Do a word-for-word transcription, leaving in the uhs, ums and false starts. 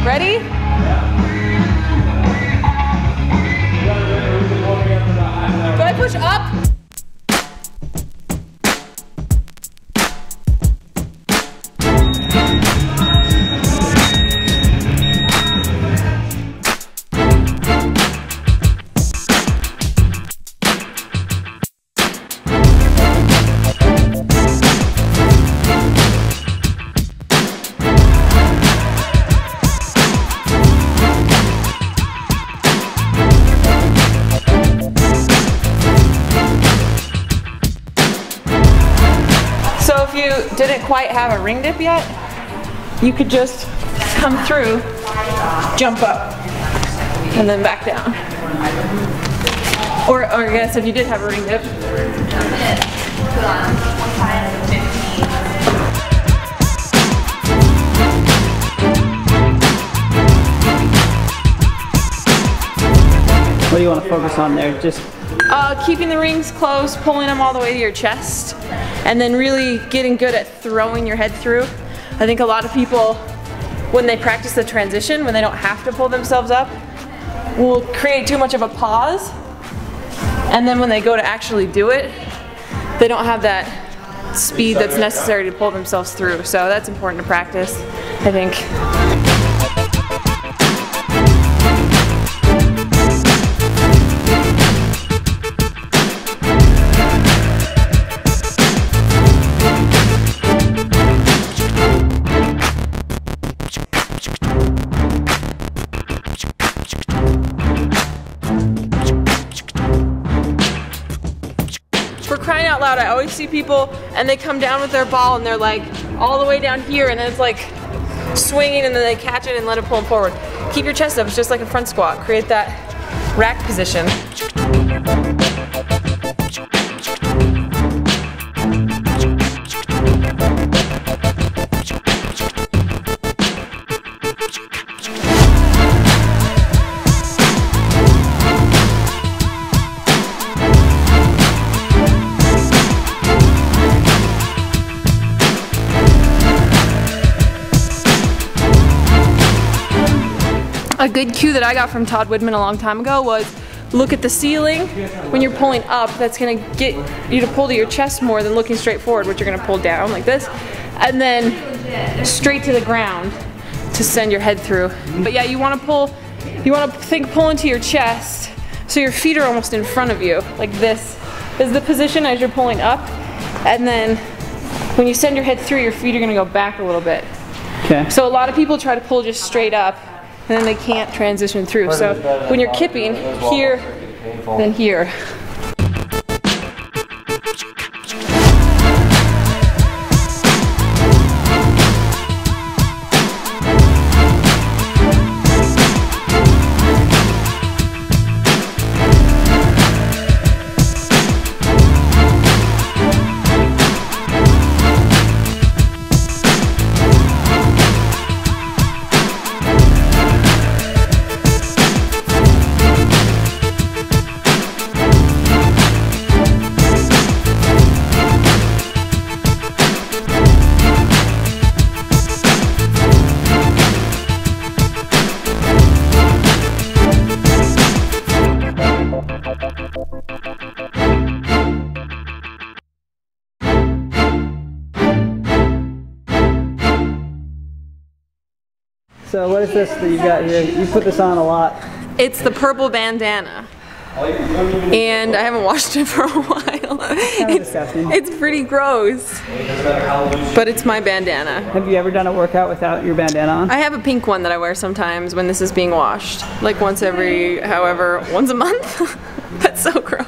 Ready? Do I push up? Didn't quite have a ring dip yet, you could just come through, jump up, and then back down. Or, or I guess if you did have a ring dip. What do you want to focus on there? Just uh, keeping the rings close, pulling them all the way to your chest, and then really getting good at throwing your head through. I think a lot of people, when they practice the transition, when they don't have to pull themselves up, will create too much of a pause. And then when they go to actually do it, they don't have that speed that's necessary to pull themselves through. So that's important to practice, I think. Crying out loud, I always see people and they come down with their ball and they're like all the way down here and then it's like swinging and then they catch it and let it pull them forward. Keep your chest up, it's just like a front squat. Create that rack position. A good cue that I got from Todd Widman a long time ago was look at the ceiling. When you're pulling up, that's gonna get you to pull to your chest more than looking straight forward, which you're gonna pull down like this, and then straight to the ground to send your head through. But yeah, you wanna pull, you wanna think pulling to your chest so your feet are almost in front of you. Like this is the position as you're pulling up, and then when you send your head through, your feet are gonna go back a little bit. Okay. So a lot of people try to pull just straight up, and then they can't transition through. So when you're kipping, here, then here. So what is this that you got here? You put this on a lot. It's the purple bandana. And I haven't washed it for a while. It's, it's pretty gross. But it's my bandana. Have you ever done a workout without your bandana on? I have a pink one that I wear sometimes when this is being washed. Like once every, however, once a month. That's so gross.